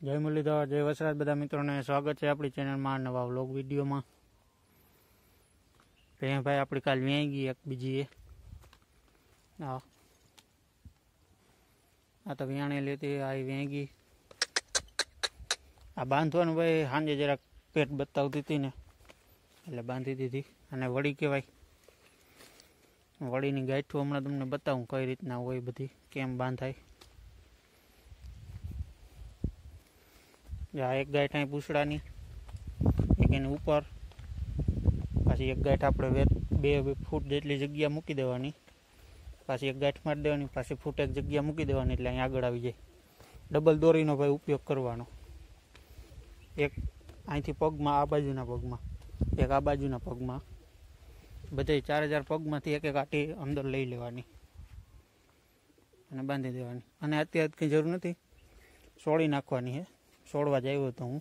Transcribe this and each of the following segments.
જય મુરલીધર, જય વસરાજ બધા મિત્રોને સ્વાગત છે આપણી ચેનલમાં નવા વ્લોગ વિડીયોમાં. ભાઈ આપણી કાલ વ્યાઈ ગઈ એક બીજી આ તો વ્યાણેલી હતી, આ વ્યાઈ ગઈ. આ બાંધવાનું ભાઈ સાંજે જરાક પેટ બતાવતી હતી ને એટલે બાંધી દીધી. અને વળી કહેવાય, વળીની ગાંઠું હમણાં તમને બતાવું કઈ રીતના હોય બધી, કેમ બાંધાય. આ એક ગાંઠ અહીં પૂછડાની, એક એની ઉપર, પાછી એક ગાંઠ આપણે 2 ફૂટ જેટલી જગ્યા મૂકી દેવાની, પાછી એક ગાંઠ મારી દેવાની, પાછી ફૂટ એક જગ્યા મૂકી દેવાની, એટલે અહીં આગળ આવી જાય. ડબલ દોરીનો ભાઈ ઉપયોગ કરવાનો. એક અહીંથી પગમાં, આ બાજુના પગમાં, એક આ બાજુના પગમાં, બધે 4000 પગમાંથી એક એક આટી અંદર લઈ લેવાની અને બાંધી દેવાની. અને અત્યારે કંઈ જરૂર નથી, સોળી નાખવાની છે. છોડવા જ આવ્યો હતો હું,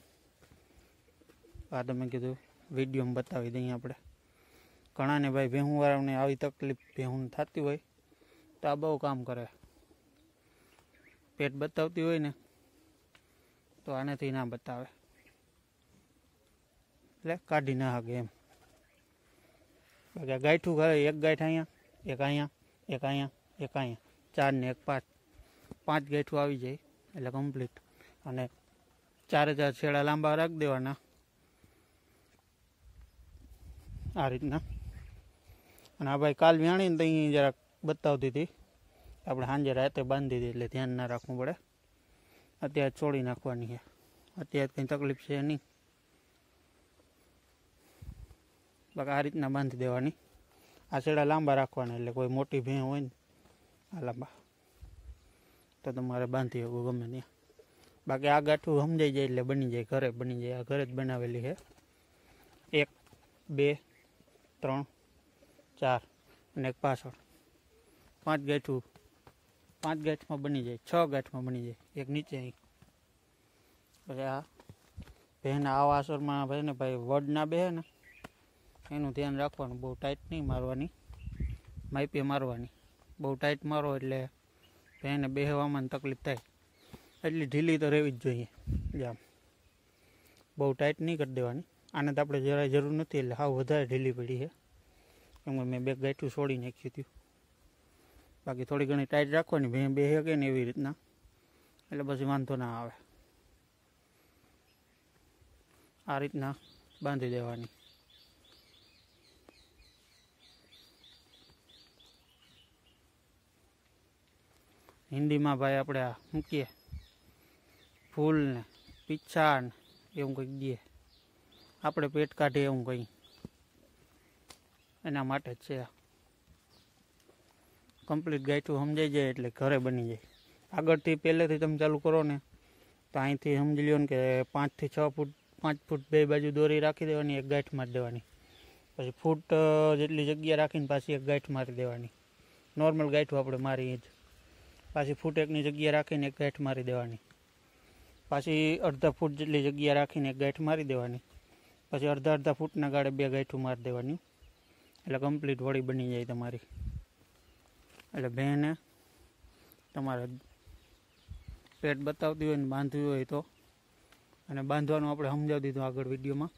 આ તમે કીધું વિડીયોમાં બતાવી દઈએ આપણે. ઘણાને ભાઈ ભેહુંવાળાને આવી તકલીફ ભેહું થતી હોય તો આ બહુ કામ કરે. પેટ બતાવતી હોય ને તો આનાથી ના બતાવે, એટલે કાઢી ના શકે એમ. બાકી ગાંઠું કરે, એક ગાંઠ અહીંયા, એક અહીંયા, એક અહીંયા, એક અહીંયા, 4 ને 1 5, 5 ગાંઠું આવી જાય એટલે કમ્પ્લીટ. અને 4000 છેડા લાંબા રાખી દેવાના આ રીતના. અને આ ભાઈ કાલ વ્યાણીને તો અહીં જરાક બતાવતી હતી, આપણે સાંજે રાતે બાંધી દીધી એટલે ધ્યાન ના રાખવું પડે. અત્યારે છોડી નાખવાની છે, અત્યારે કંઈ તકલીફ છે નહીં. બાકી આ રીતના બાંધી દેવાની. આ છેડા લાંબા રાખવાના, એટલે કોઈ મોટી ભેં હોય ને આ લાંબા તો તમારે બાંધી શકો ગમે ત્યાં. બાકી આ ગાંઠું સમજાઈ જાય એટલે બની જાય, ઘરે બની જાય. આ ઘરે જ બનાવેલી છે. 1 2 3 4 અને એક પાછળ 5 ગાંઠું, 5 ગાંઠમાં બની જાય, 6 ગાંઠમાં બની જાય. એક નીચે અહીં. પછી આ ભેના આવા અસરમાં ભાઈ ને ભાઈ વડ ના બે ને એનું ધ્યાન રાખવાનું. બહુ ટાઈટ નહીં મારવાની, માપીએ મારવાની. બહુ ટાઈટ મારો એટલે ભેને બેહવામાં તકલીફ થાય. એટલી ઢીલી તો રહેવી જ જોઈએ. જામ બહુ ટાઈટ નહીં કરી દેવાની. આને તો આપણે જરાય જરૂર નથી, એટલે હાવ વધારે ઢીલી પડી છે. કેમ કે મેં 2 ગાંઠું છોડી નાખ્યું હતું. બાકી થોડી ઘણી ટાઈટ રાખવાની, ભેં બે શકે ને એવી રીતના, એટલે પછી વાંધો ના આવે. આ રીતના બાંધી દેવાની. હિન્દીમાં ભાઈ આપણે આ મૂકીએ ફૂલ ને પીછા ને એવું કંઈક દઈએ, આપણે પેટ કાઢીએ એવું કંઈ, એના માટે જ છે. કમ્પ્લીટ ગાંઠું સમજાઈ જાય એટલે ઘરે બની જાય. આગળથી પહેલેથી તમે ચાલુ કરો ને તો અહીંથી સમજી લ્યો ને કે 5 થી 6 ફૂટ, 5 ફૂટ બે બાજુ દોરી રાખી દેવાની, એક ગાંઠ મારી દેવાની. પછી ફૂટ જેટલી જગ્યા રાખીને પાછી એક ગાંઠ મારી દેવાની. નોર્મલ ગાંઠું આપણે મારીએ જ. પાછી ફૂટ એકની જગ્યા રાખીને એક ગાંઠ મારી દેવાની. પાછી અડધા ફૂટ જેટલી જગ્યા રાખીને એક ગાંઠ મારી દેવાની. પછી અડધા ફૂટના ગાળે 2 ગાંઠું મારી દેવાની, એટલે કમ્પ્લીટ વળી બની જાય તમારી. એટલે ભેને તમારે પેટ બતાવતી હોય ને બાંધવી હોય તો, અને બાંધવાનું આપણે સમજાવી દીધું આગળ વિડીયોમાં.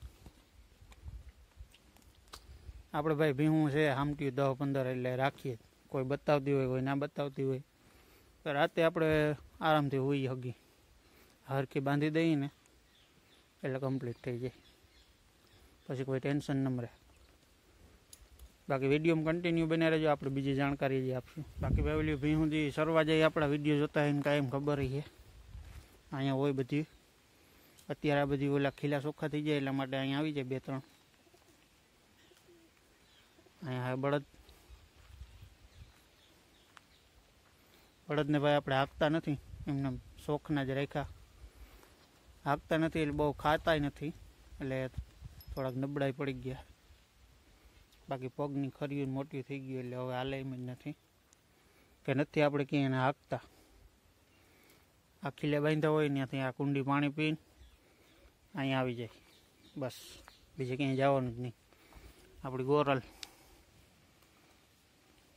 આપણે ભાઈ ભીહું છે હામટ્યું 10-15 એટલે રાખીએ. કોઈ બતાવતી હોય, કોઈ ના બતાવતી હોય તો રાતે આપણે આરામથી હોઈ હગી હરખી બાંધી દઈએ ને એટલે કમ્પ્લીટ થઈ જાય. પછી કોઈ ટેન્શન ન રહે. બાકી વિડીયોમાં કન્ટિન્યુ બને રહેજો, આપણે બીજી જાણકારી જે આપશું. બાકી ભાઈ ઓલી ભીહું જે સરવા જાય આપણા વિડીયો જોતા હોય ને કાંઈ એમ ખબર છે અહીંયા હોય બધી. અત્યારે આ બધી ઓલા ખીલા ચોખ્ખા થઈ જાય એટલા માટે અહીંયા આવી જાય 2-3. અહીંયા બળદ, બળદને ભાઈ આપણે હાંકતા નથી, એમને શોખના જ રાખ્યા. હાંકતા નથી એટલે બહુ ખાતાય નથી, એટલે થોડાક નબળાઈ પડી ગયા. બાકી પગની ખરીયું મોટી થઈ ગઈ એટલે હવે હાલે એમ જ નથી, કે નથી આપણે ક્યાંય એને હાંકતા. આ ખીલે બાંધ્યા હોય ત્યાંથી આ કુંડી પાણી પીને અહીંયા આવી જાય, બસ બીજે ક્યાંય જવાનું જ નહીં. આપણી ગોરલ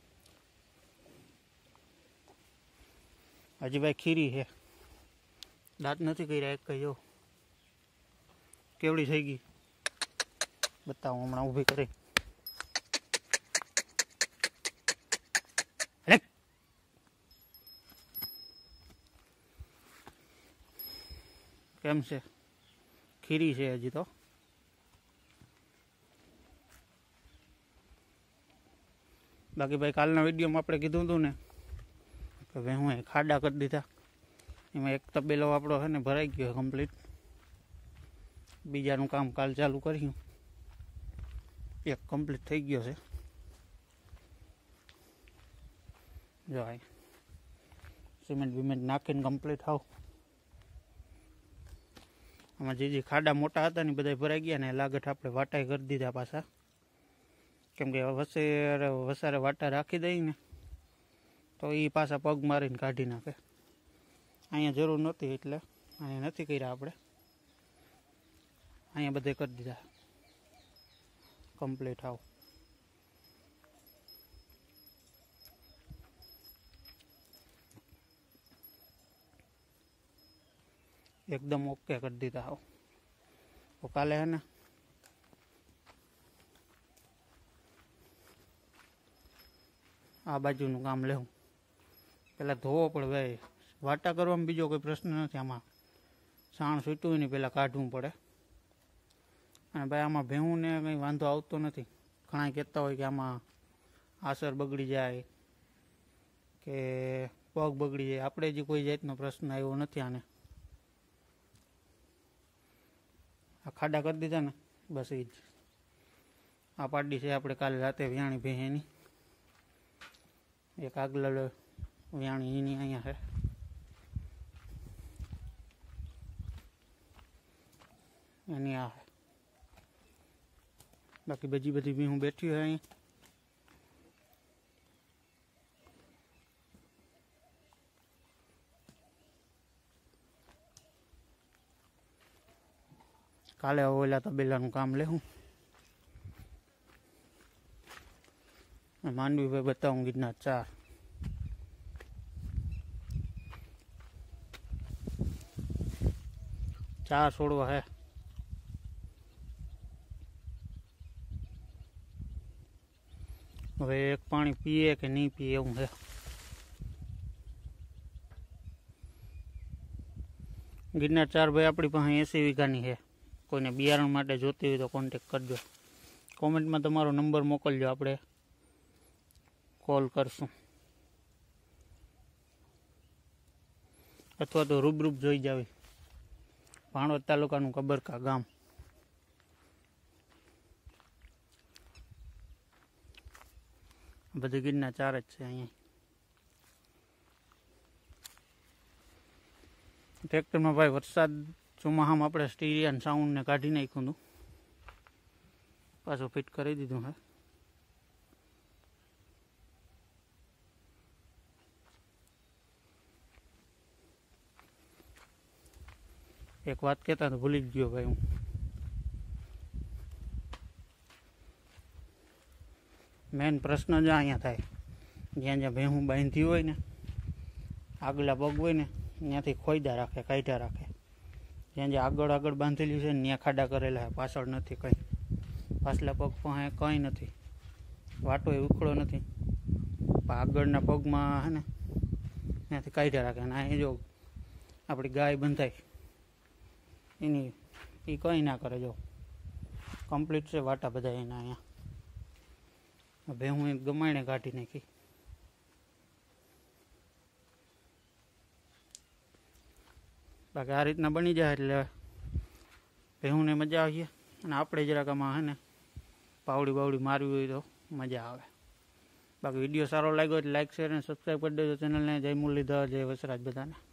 હજી ભાઈ ખીરી છે, દાંત નથી કર્યા એક કઈ જો કેવડી થઈ ગઈ બતાવું હમણાં ઊભી કરી. કેમ છે? ખીરી છે હજી તો. બાકી ભાઈ કાલના વિડીયોમાં આપણે કીધું હતું ને કે ભાઈ હું ખાડા કરી દીધા. એમાં એક તબેલો આપણો છે ને ભરાઈ ગયો કમ્પ્લીટ. બીજાનું કામ કાલ ચાલુ કર્યું, એક કમ્પ્લીટ થઈ ગયો છે. જો આ સિમેન્ટ બિમેન્ટ નાખીને કમ્પ્લીટ થાવ. આમાં જે ખાડા મોટા હતા ને બધા ભરાઈ ગયા ને લાગઠ આપણે વાટાઈ કરી દીધા પાછા. કેમ કે વસારે વાટા રાખી દઈ ને તો એ પાછા પગ મારીને કાઢી નાખે. અહીંયા જરૂર નહોતી એટલે અહીંયા નથી કર્યા આપણે. અહીંયા બધે કરી દીધા કમ્પ્લીટ આવ. એકદમ ઓકે કરી દીધા આવ. તો કાલે હે ને આ બાજુનું કામ લેવું. પહેલાં ધોવો પડે ભાઈ. વાટા કરવામાં બીજો કોઈ પ્રશ્ન નથી. આમાં સાણ છૂટવું હોય ને પહેલાં કાઢવું પડે. અને ભાઈ આમાં ભેહું ને કંઈ વાંધો આવતો નથી. ઘણા કહેતા હોય કે આમાં આસર બગડી જાય કે પગ બગડી જાય. આપણે જે કોઈ જાતનો પ્રશ્ન આવ્યો નથી આને. આ ખાડા કરી દીધા ને બસ એ જ. આ પાડી છે આપણે કાલે રાતે વ્યાણી ભેંની. એક આગળ વ્યાણી એની અહીંયા છે. એની આ છે. બાકી બીજી બધી બી હું બેઠી હોય અહીં. કાલે ઓલા તબેલાનું કામ લેવું. માંડવી ભાઈ બતાવું ગીરના 4 છોડવા હે. હવે એક પાણી પીએ કે નહીં પીએ એવું છે. ગિરનાર 4 ભાઈ આપણી પાસે 80 વીઘાની છે. કોઈને બિયારણ માટે જોતી હોય તો કોન્ટેક કરજો. કોમેન્ટમાં તમારો નંબર મોકલજો, આપણે કોલ કરશું. અથવા તો રૂબરૂપ જોઈ જાવી. ભાણવડ તાલુકાનું કબરકા ગામ. બધી ગીરના 4 જ છે અહીંયા. ટ્રેક્ટરમાં ભાઈ વરસાદ ચોમાહામાં આપણે સ્ટીરિયન સાઉન્ડને કાઢી નાખ્યું હતું. પાછું ફિટ કરી દીધું હે. એક વાત કહેતા તો ભૂલી જ ગયો ભાઈ હું. મેન પ્રશ્ન જ અહીંયા થાય. જ્યાં જ્યાં ભેહું બાંધી હોય ને, આગલા પગ હોય ને ત્યાંથી ખોઈદા રાખે, કાઢ્યા રાખે. જ્યાં જ્યાં આગળ બાંધેલી છે ને ત્યાં ખાડા કરેલા છે. પાછળ નથી કંઈ. પાછલા પગ પાસે કંઈ નથી. વાટો એ ઉખડો નથી. આગળના પગમાં હે ને ત્યાંથી કાઢ્યા રાખે. અને અહીં જો આપણી ગાય બંધાય એની એ કંઈ ના કરે. જો કમ્પ્લીટ છે વાટા બધા એના અહીંયા. હવે હું એક ગમાઈને કાઢી નાખી. બાકી આ રીતના બની જાય એટલે ભેહુંને મજા આવીએ. અને આપણે જરાક આમાં હે ને પાવડી બાવડી મારવી હોય તો મજા આવે. બાકી વિડીયો સારો લાગ્યો એટલે લાઈક શેર અને સબસ્ક્રાઈબ કરી દેજો ચેનલને. જય મુરલીધર, જય વસરાજ બધાને.